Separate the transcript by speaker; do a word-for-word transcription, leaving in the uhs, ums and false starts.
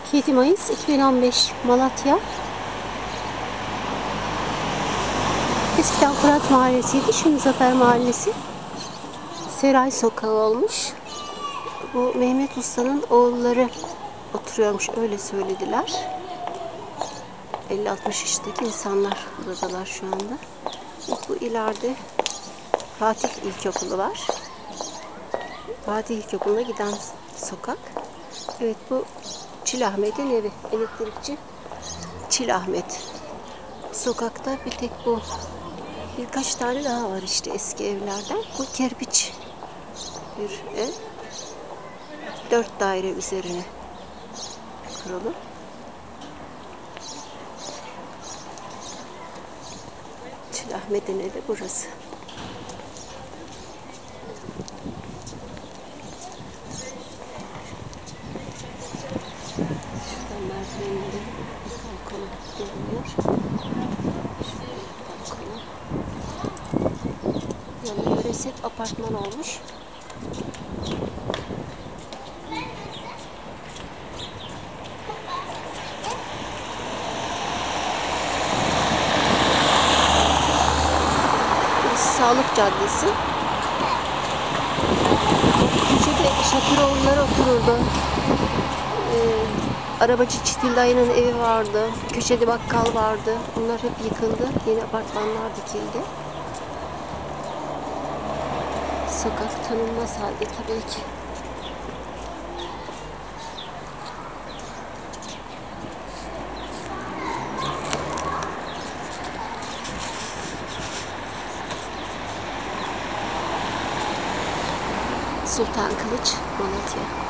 Speaker 1: yedi Mayıs iki bin on beş Malatya. Eskiden Fırat Mahallesi'ydi. Şimdi Zafer Mahallesi. Seray Sokağı olmuş. Bu Mehmet Usta'nın oğulları oturuyormuş. Öyle söylediler. elli altmış yaşındaki insanlar buradalar şu anda. Bu ileride Fatih İlkokulu var. Fatih İlkokulu'na giden sokak. Evet, bu Çilahmet'in evi. Elektrikçi Çilahmet. Sokakta bir tek bu. Birkaç tane daha var işte eski evlerden. Bu kerpiç bir ev. Dört daire üzerine kurulu. Çilahmet'in evi burası. Şuradan merdivenleri balkona görünüyor. Şurada balkona. Yani yöresel apartman olmuş. Sağlık Caddesi. Köşede Şakiroğulları otururdu. Ee, arabacı Çitil dayının evi vardı. Köşede bakkal vardı. Bunlar hep yıkıldı. Yeni apartmanlar dikildi. Sokak tanınmaz halde tabii ki. Sultan Kılıç, Malatya.